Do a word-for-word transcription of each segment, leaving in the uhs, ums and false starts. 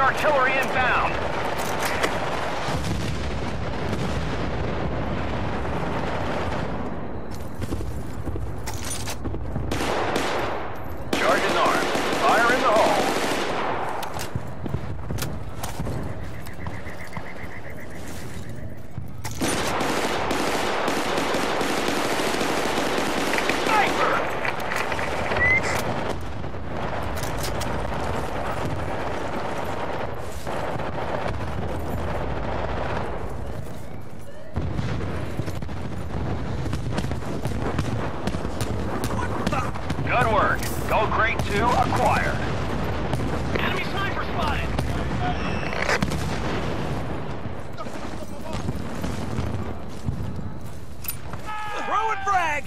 artillery inbound. Charges armed. Fire in the hole. Good work. Gold crate two acquired. Enemy sniper spotted. Throwing frag!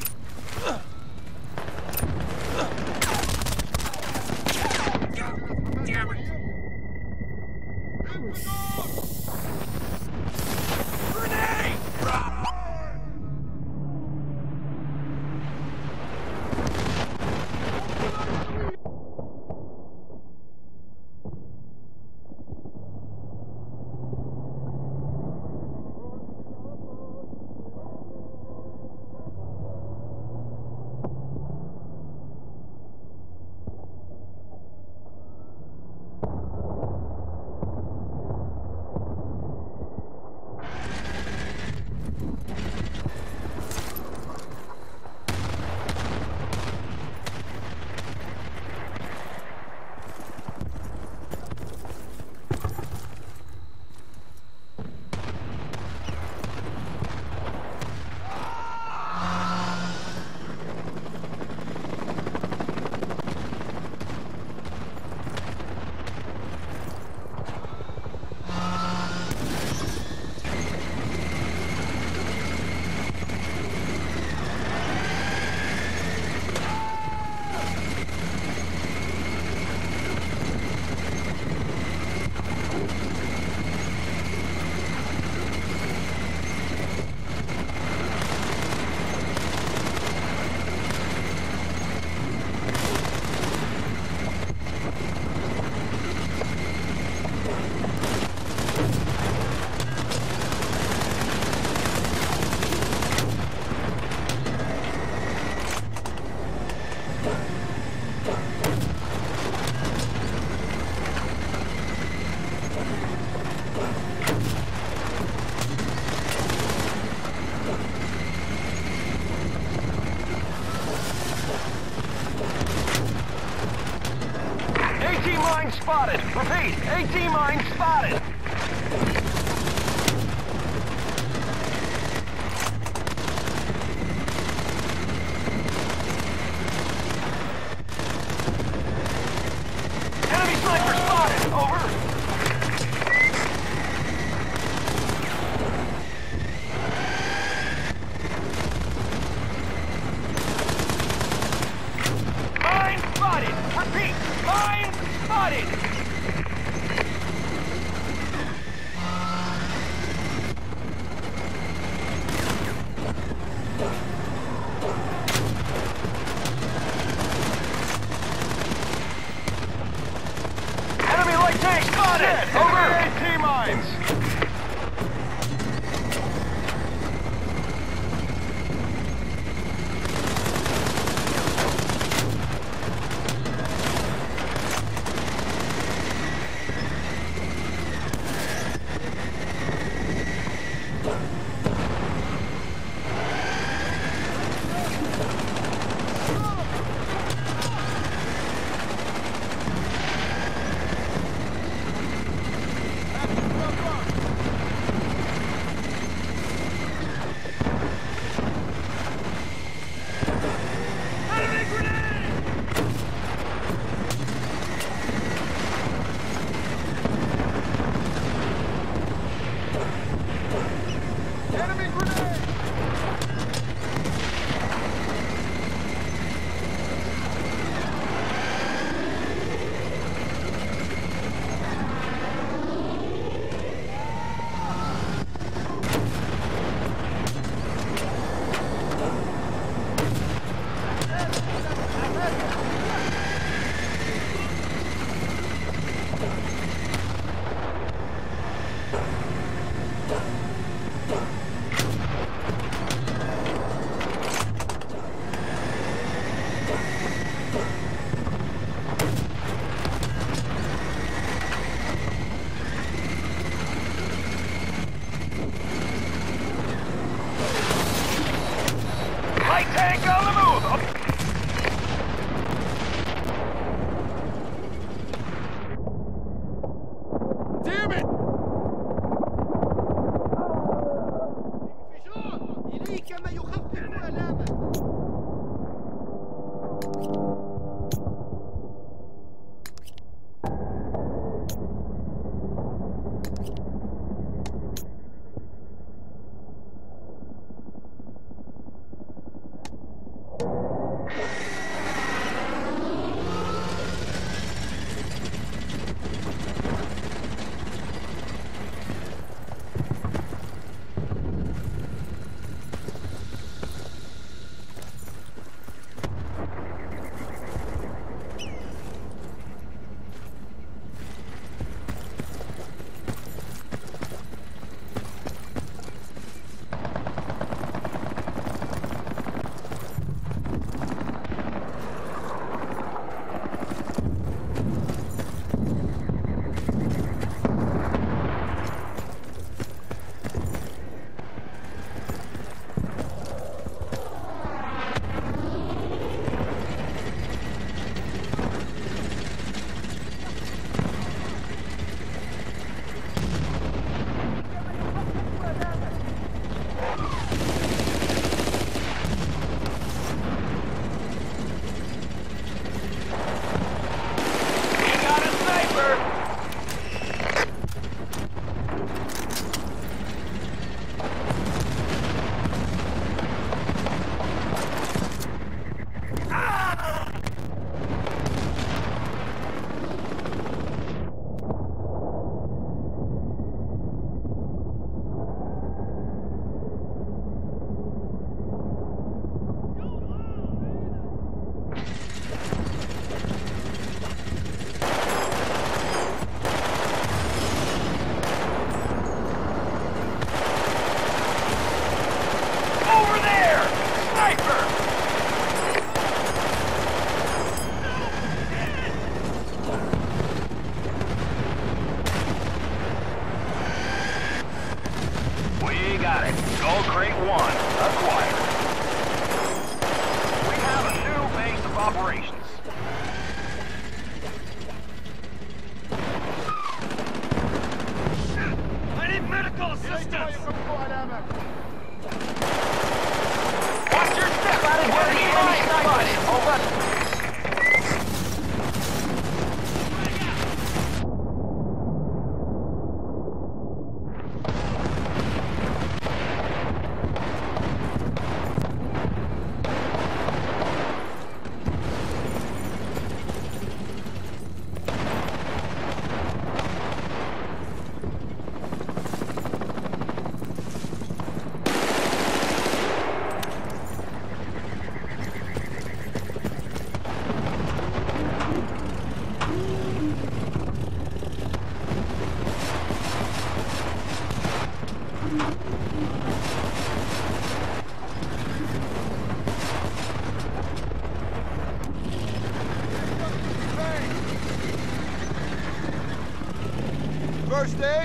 Damn it! Grenade! AT mine spotted. Repeat, AT mine spotted. Enemy sniper spotted. Over. Mine spotted. Repeat, mine spotted. Enemy light tank spotted. Over. AT mines. got it. Gold crate one acquired. We have a new base of operations. I need medical assistance! Watch your step! Where the enemy snipers! Over. First aid?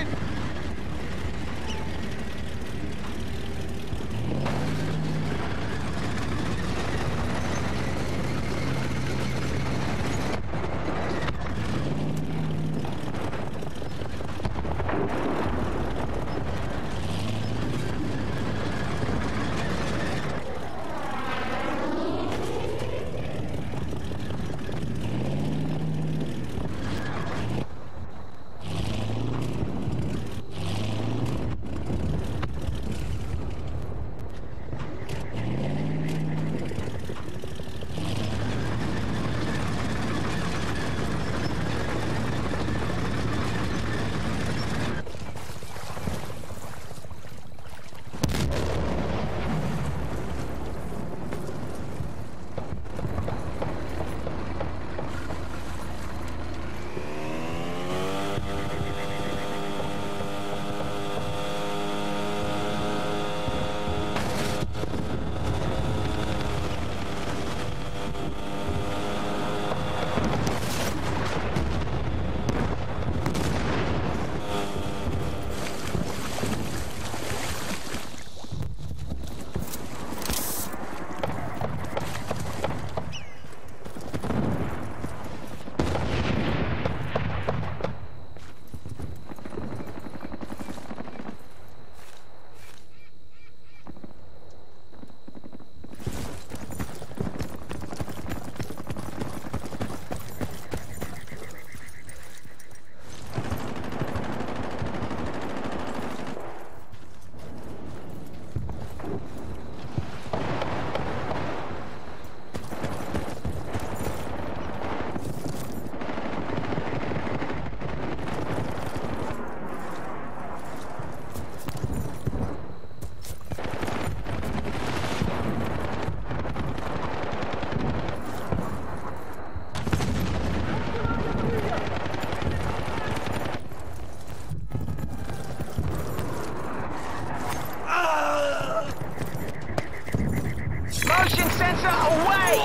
Motion sensor away!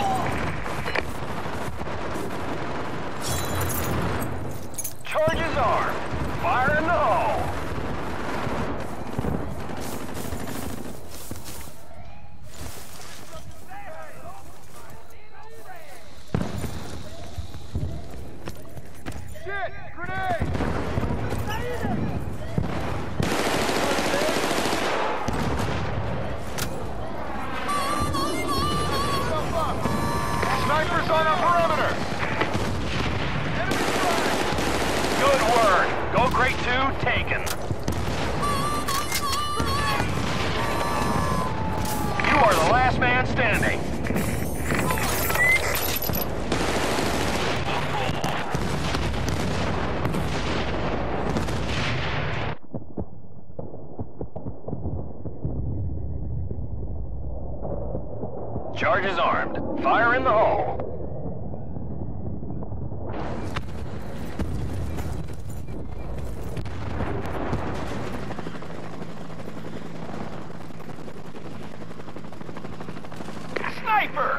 Charges armed. Fire in the hole. Shit! Grenade! Snipers on the perimeter. Good work. Gold crate two taken. You are the last man standing. Charges armed. Fire in the hole. Sniper!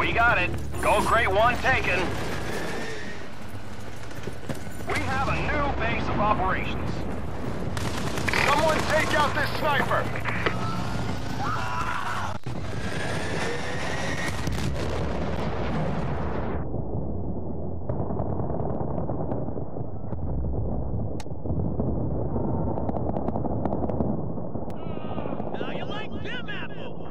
We got it. Gold crate one taken. We have a new base of operations. Someone take out this sniper! Now you like them apples?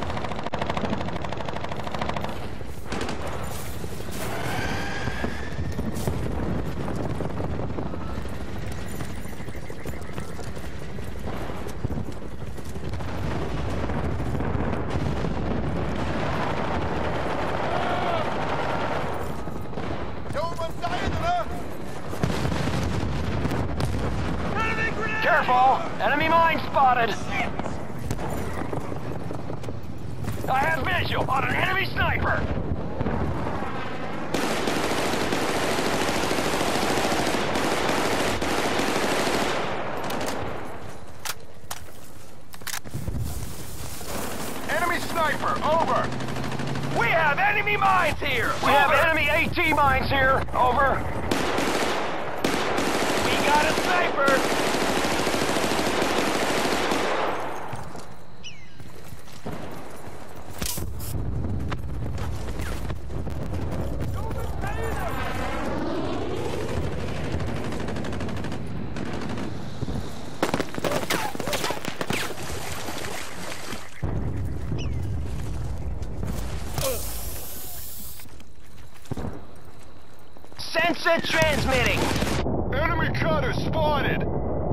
Careful! Enemy mine spotted! I have visual on an enemy sniper! Enemy sniper, over! We have enemy mines here! We Over. have enemy AT mines here, over! We got a sniper! Sensor transmitting! Enemy cutter spotted!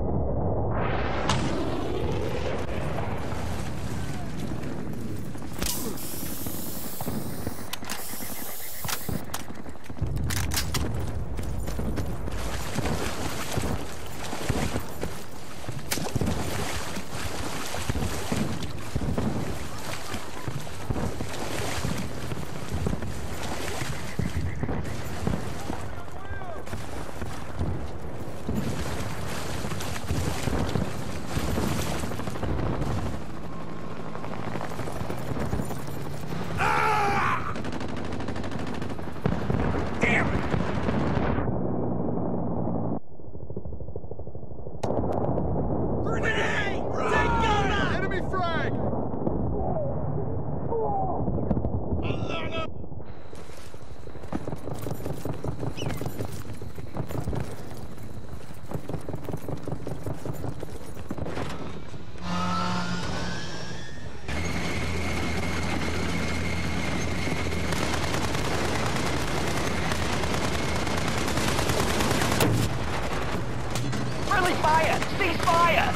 Enemy frag! Friendly fire! Cease fire!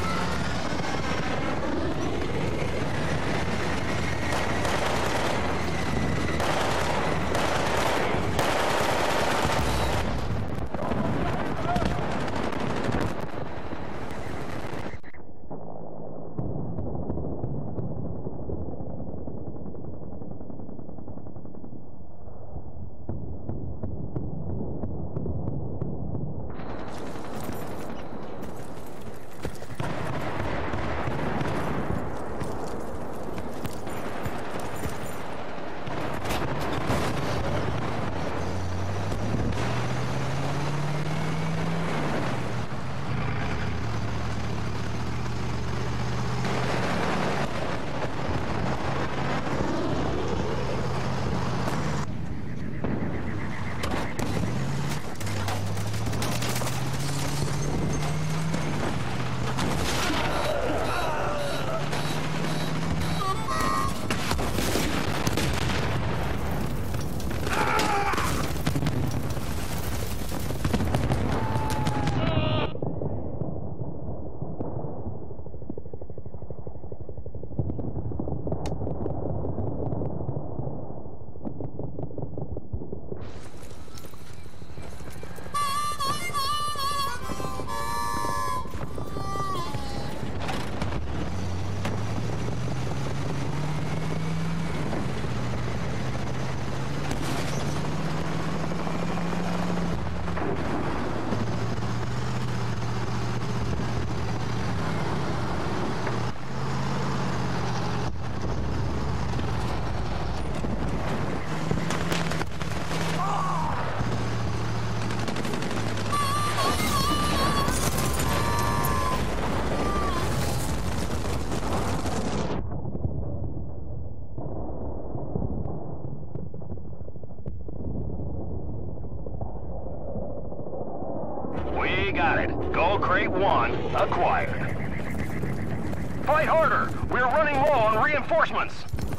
acquired. Fight harder! We're running low on reinforcements!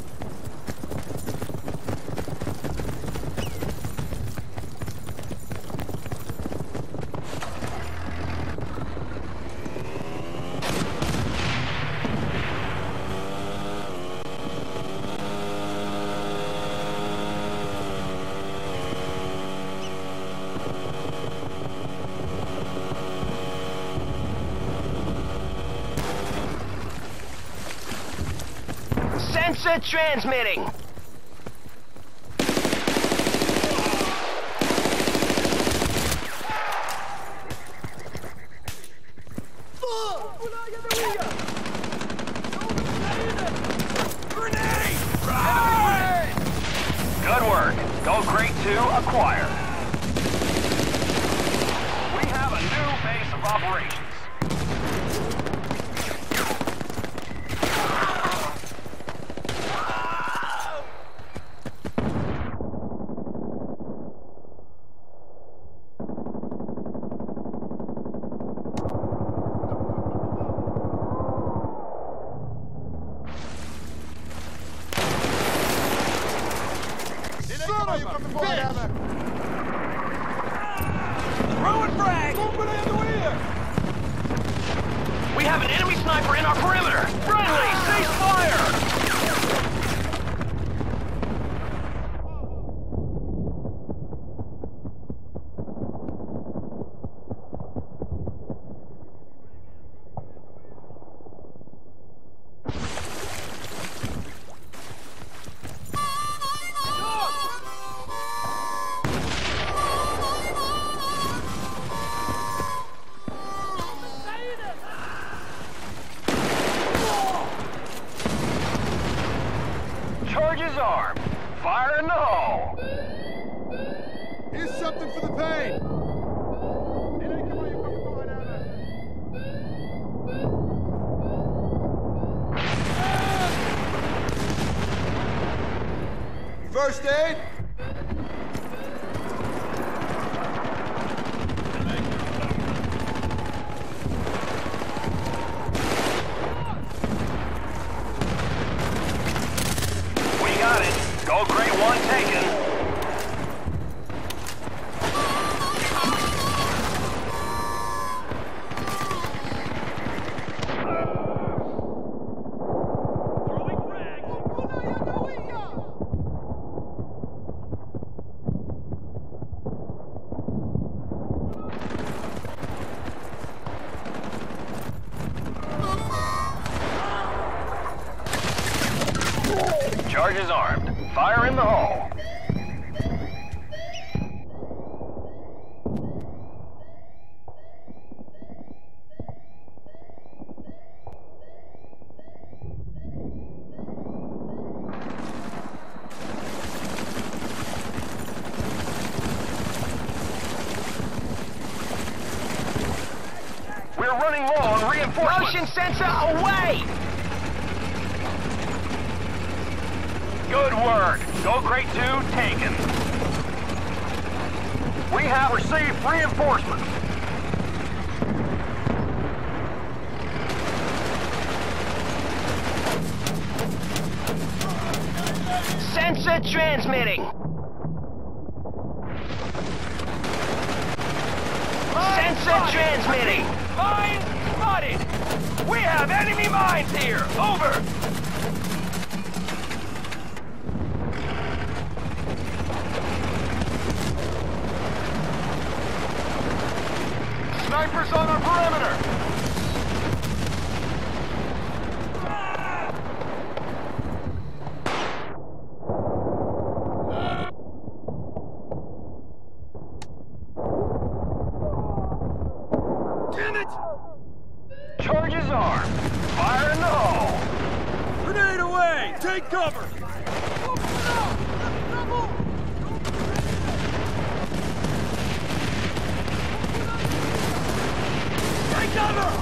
Sensor transmitting. Good work. Gold Crate two acquired. We have a new base of operations. We have an enemy sniper in our perimeter! Friendly, cease fire! Charges armed. Fire in the hole. Here's something for the pain. First aid. Gold Crate one taken. Throwing frag. Charges armed. Fire in the hole. We're running low on reinforcements. Motion sensor away! Good work. Gold Crate two taken. We have received reinforcements. Sensor transmitting. Mine Sensor spotted. transmitting. Mine spotted. We have enemy mines here. Over. Snipers on our perimeter! Damn it! Charges armed. Fire in the hole. Grenade away! Take cover! Take cover!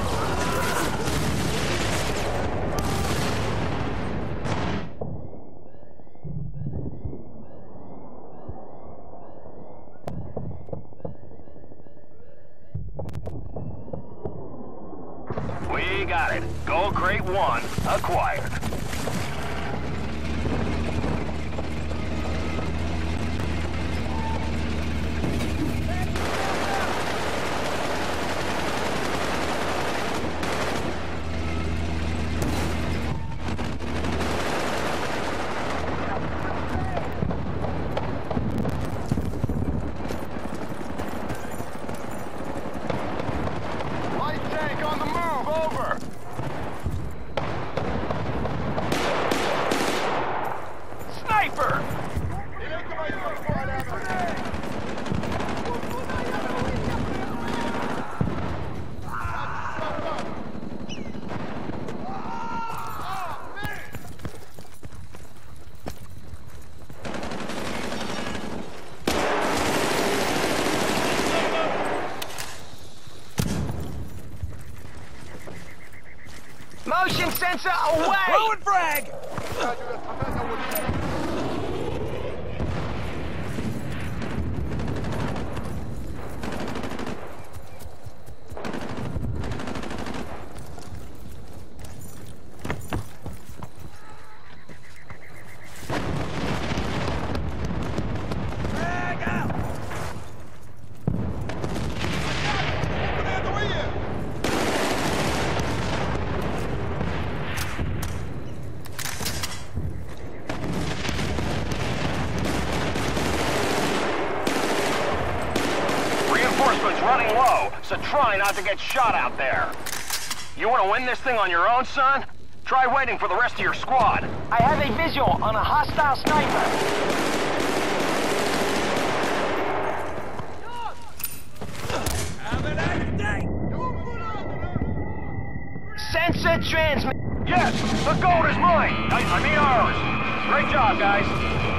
We got it. Gold crate one acquired. Light tank on the move, over! Sniper! Motion sensor away! Throwing frag! Frag out! Reinforcements running low, so try not to get shot out there. You want to win this thing on your own, son? Try waiting for the rest of your squad. I have a visual on a hostile sniper. Have an accident! Sensor transmit. Yes, the gold is mine. I, I mean ours. Great job, guys.